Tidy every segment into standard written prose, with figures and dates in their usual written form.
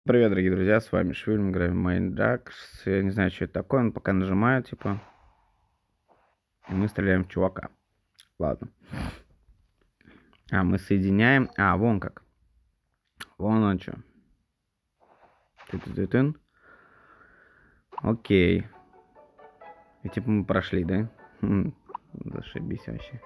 Привет, дорогие друзья, с вами Швиль, мы играем в Майндракс. Я не знаю, что это такое, но пока нажимаю, типа, и мы стреляем в чувака. Ладно. Мы соединяем. Вон как. Вон он что. Ты-ты-ты-тын. Окей. И типа мы прошли, да? Зашибись вообще.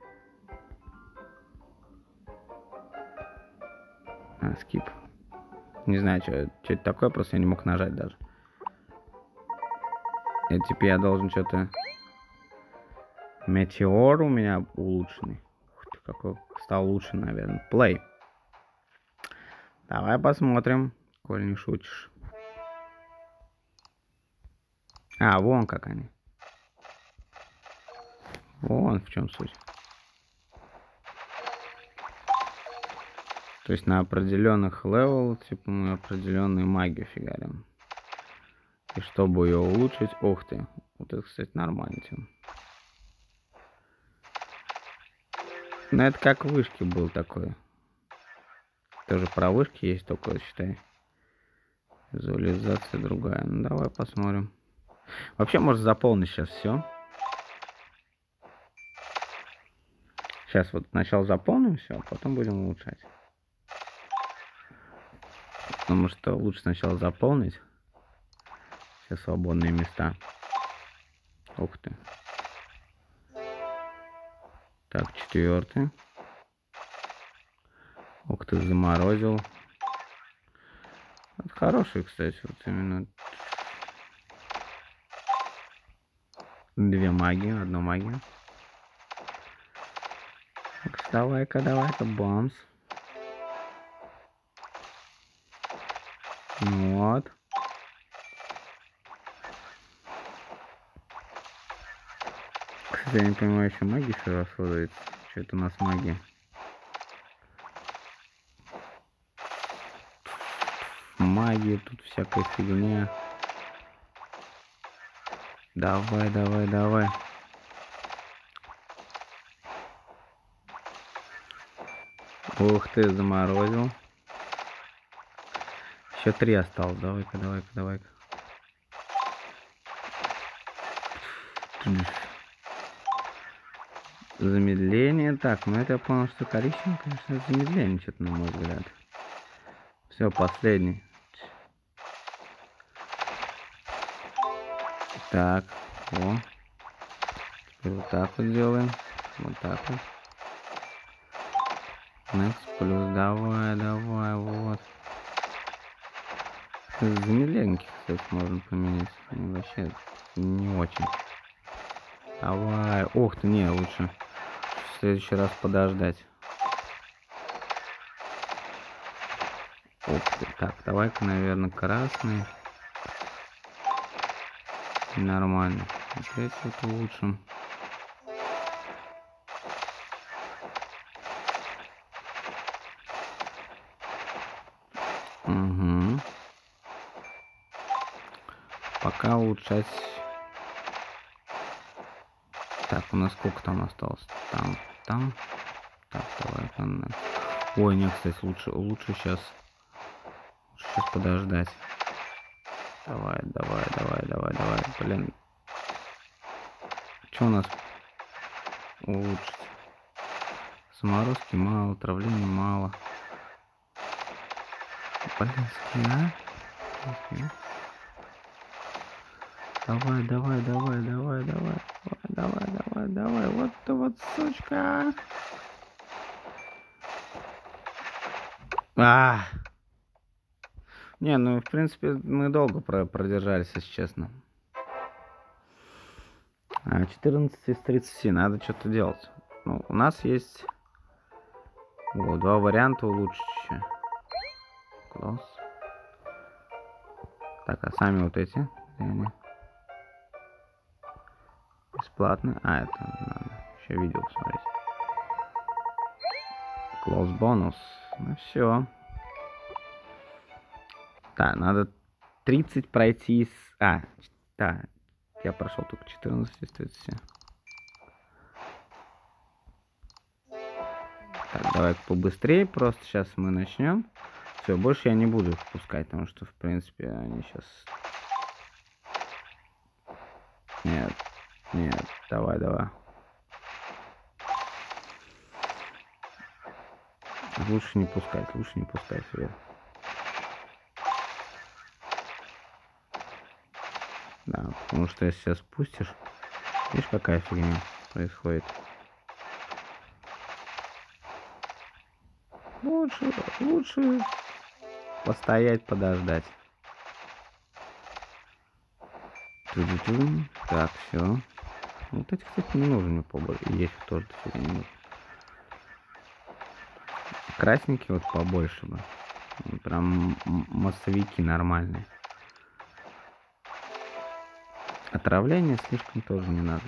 Скип. Не знаю, что это такое, просто я не мог нажать даже. Типа я должен что-то... Метеор у меня улучшенный. Ух ты, какой стал лучше, наверное. Плей. Давай посмотрим, коль не шутишь. Вон как они. Вон в чем суть. То есть на определенных левелах, типа, мы определенную магию фигарим. И чтобы ее улучшить... Ух ты. Вот это, кстати, нормально, тем. Но это как в вышке был такой. Тоже про вышки есть, только, считай. Визуализация другая. Ну, давай посмотрим. Вообще, можно заполнить сейчас все. Сейчас вот сначала заполним все, а потом будем улучшать. Потому что лучше сначала заполнить. Все свободные места. Ух ты. Так, 4. Ух ты, заморозил. Это хороший, кстати, вот именно. 2 магии, 1 магия. Так, давай-ка, бамс. Вот. Кстати, я не понимаю, еще магия еще расходуется. Что это у нас магия? Магия, тут всякая фигня. Давай. Ух ты, заморозил. Еще 3 осталось. Давай-ка. Замедление. Так, ну это я понял, что коричневый, конечно, замедление, что-то, на мой взгляд. Все, последний. Так, о. Теперь вот так вот делаем. Вот так вот. Next плюс, давай, вот. Замедленники, кстати, можно поменять. Вообще не очень. Давай. Ох ты, не, лучше в следующий раз подождать. Ух ты. Так, давай-ка, наверное, красный. Нормально. Опять вот улучшим. Угу. Пока улучшать. Так, у нас сколько там осталось? Там. Так, давай. Ой, нет, кстати, лучше сейчас подождать. Давай. Блин. Что у нас улучшить? Заморозки мало, травления мало. Блин, скина. Давай. Вот, сучка. Не, ну, в принципе, мы долго продержались, если честно. 14 из 30. Надо что-то делать. Ну, у нас есть 2 варианта улучшить. Класс. Так, а сами вот эти? Где они? Бесплатно. Это надо еще видео посмотреть. Класс бонус. Ну все. Да, надо 30 пройти с... Да. Я прошел только 14 из 30. Так, давай побыстрее. Просто сейчас мы начнем. Все, больше я не буду их пускать, потому что, в принципе, они сейчас... Нет, нет, давай, давай. Лучше не пускать свет. Да, потому что если сейчас спустишь, видишь, какая фигня происходит. Лучше постоять, подождать. Ту-ду-ду. Так, все. Вот эти, кстати, не нужны мне побольше. Есть тоже дофига не нужно. Красненькие вот побольше бы. Прям массовики нормальные. Отравление слишком тоже не надо.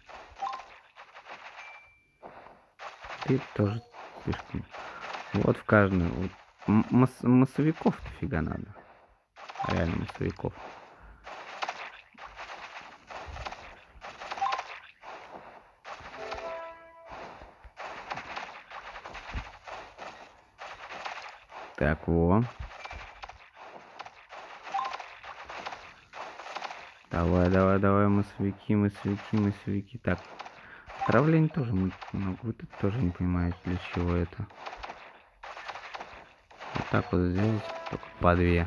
Ты тоже слишком. Вот в каждую. Вот массовиков дофига надо. Реально массовиков. Так, во. Давай, массовики. Так, отравление тоже много. Вот это тоже не понимаете, для чего это. Вот так вот сделать, только по 2.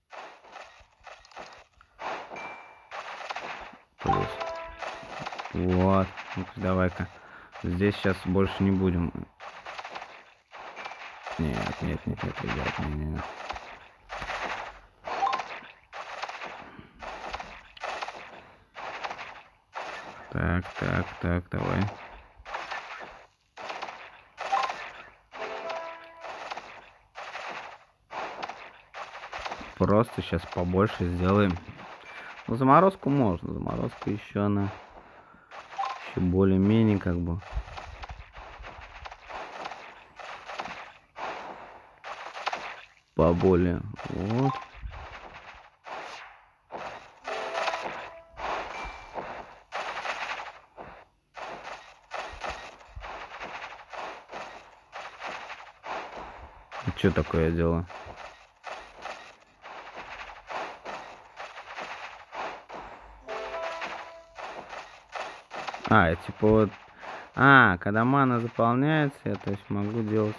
Плюс. Вот. Ну-ка, давай-ка. Здесь сейчас больше не будем. Нет, ребят, не. Так, давай. Просто сейчас побольше сделаем. Ну, заморозку можно. Заморозка еще она еще более-менее как бы. Поболее. Вот. Что такое дело? Типа вот... когда мана заполняется, я то есть могу делать...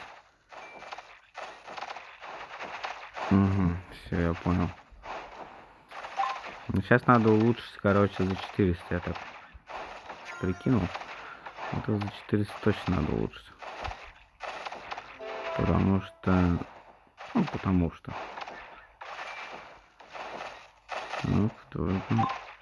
Угу, все, я понял. Сейчас надо улучшить, короче, за 400, я так прикинул. Это за 400 точно надо улучшить. Потому что... потому что... Ну, кто это?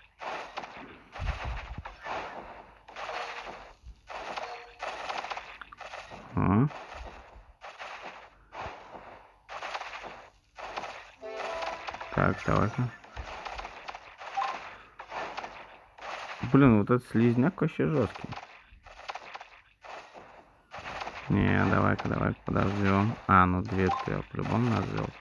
Так, давай-ка. Блин, вот этот слизняк вообще жесткий. Не, давай-ка, подождем. Ну 2 я по-любому надо сделать.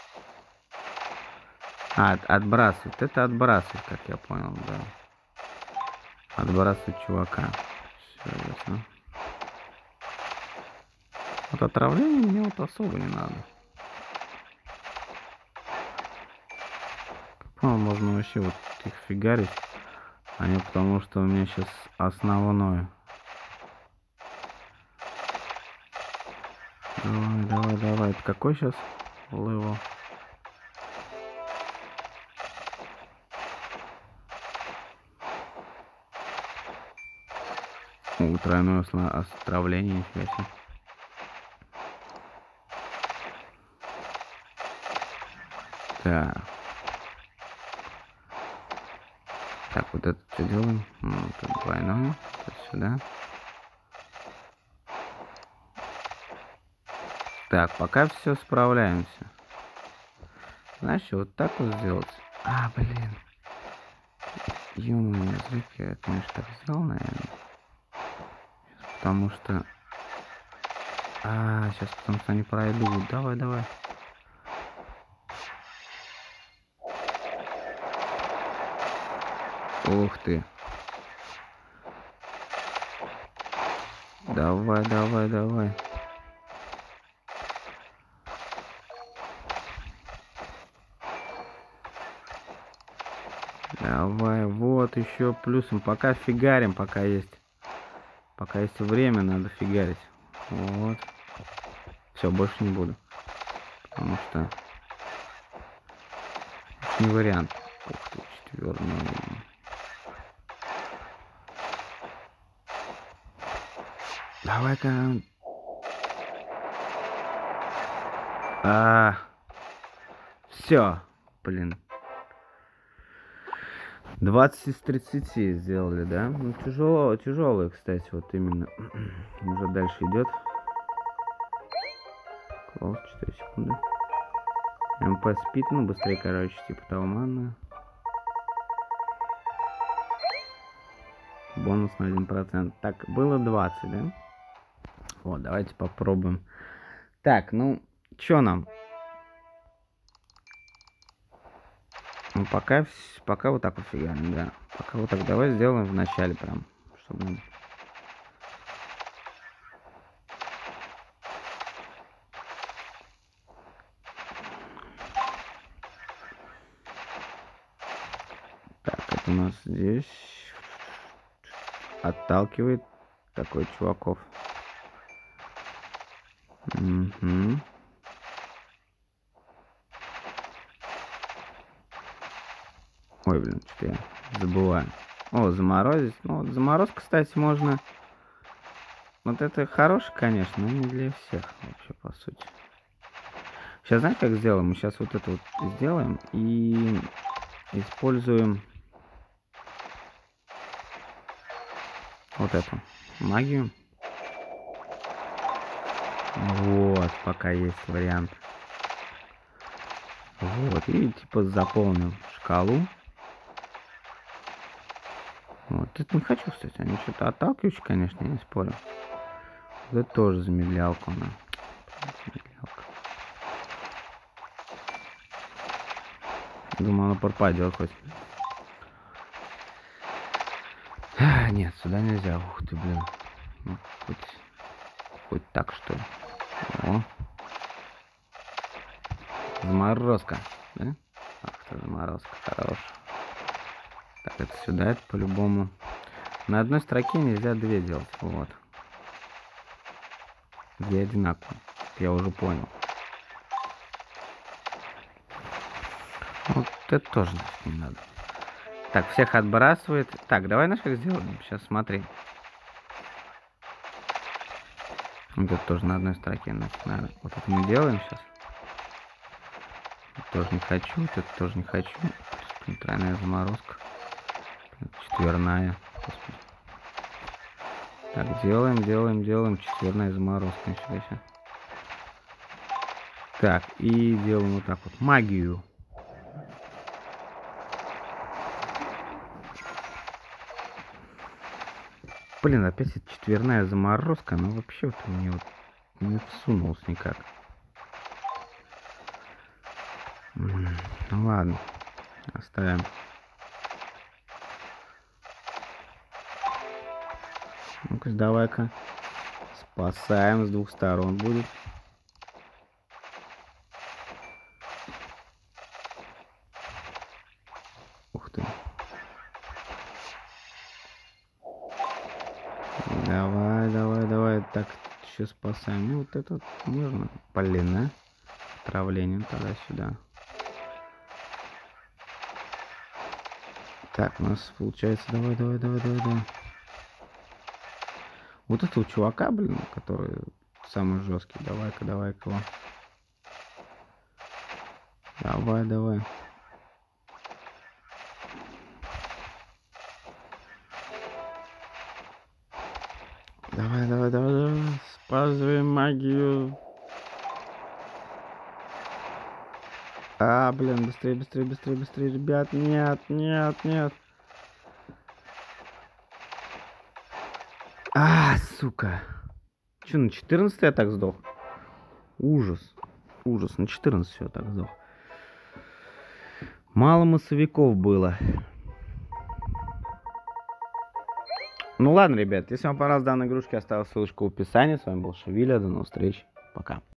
Отбрасывать. Это отбрасывать, как я понял, да. Отбрасывать чувака. Все ясно. Вот отравление мне вот особо не надо. Можно вообще вот их фигарить. Потому что у меня сейчас основное. Давай. Это какой сейчас левел? Тройное отравление, нифига себе. Так, вот это что делаем? Тут двойное. Тут сюда. Так, пока все справляемся. Знаешь, вот так вот сделать. Блин. Ё-моё, зря я, конечно, так сделал, наверное. Потому что... сейчас потому что они пройдут. Давай. Ух ты. Давай. Давай, вот еще плюсом. Пока фигарим, пока есть. Пока есть время, надо фигарить. Вот. Все, больше не буду. Потому что не вариант. Ух ты, четвертый. Давай-ка. Все, блин. 20 из 30 сделали, да? Ну, тяжелые, кстати, вот именно. Уже дальше идет. Класс, 4 секунды. МП спит, ну, быстрее, короче, типа Талмана. Бонус на 1%. Так, было 20, да? Вот, давайте попробуем. Так, ну, что нам? Ну, пока вот так вот фигарим, да. Пока вот так. Давай сделаем в начале прям, чтобы... Так, это у нас здесь отталкивает такой чуваков. Угу. Ой, блин, что я забываю. О, заморозить. Ну, вот заморозка, кстати, можно... Вот это хороший, конечно, но не для всех вообще, по сути. Сейчас, знаете, как сделаем? Мы сейчас вот это вот сделаем и используем вот эту магию. Вот, пока есть вариант. Вот, и типа заполним шкалу. Вот, это не хочу, кстати, они что-то отталкивающие, конечно, я не спорю. Вот это тоже замедлялка, она. Замедлялка. Думаю, она пропадет хоть. Нет, сюда нельзя. Ух ты, блин. Ну, хоть так, что ли. О. Заморозка, да? Ах ты, заморозка, хорош. Так, это сюда, это по-любому. На одной строке нельзя две делать, вот. Две одинаковые, я уже понял. Вот это тоже не надо. Так, всех отбрасывает. Так, давай наш как сделаем. Сейчас смотри. Вот это тоже на одной строке. Значит, вот это мы делаем сейчас. Тоже не хочу, вот это тоже не хочу. Тройная заморозка. Четверная. Господи. Так, делаем. Четверная заморозка. Ничего себе. Так, и делаем вот так вот. Магию. Блин, опять эта четверная заморозка. Она вообще вот мне вот не всунулась никак. Ну ладно, оставим. Ну-ка, давай-ка. Спасаем, с двух сторон будет. Ух ты. Давай. Так, еще спасаем. Ну, вот это вот можно. Блин, а? Отравление туда-сюда. Так, у нас получается... Давай. Вот этого чувака, блин, который самый жесткий. Давай-ка его. Давай. Давай. Спазваем магию. Блин, быстрее, ребят. Нет. Сука. Че, на 14 я так сдох? Ужас, на 14 все так сдох. Мало массовиков было. Ну ладно, ребят, если вам понравилась данная игрушка, я оставил ссылочку в описании. С вами был Шавиля, до новых встреч, пока.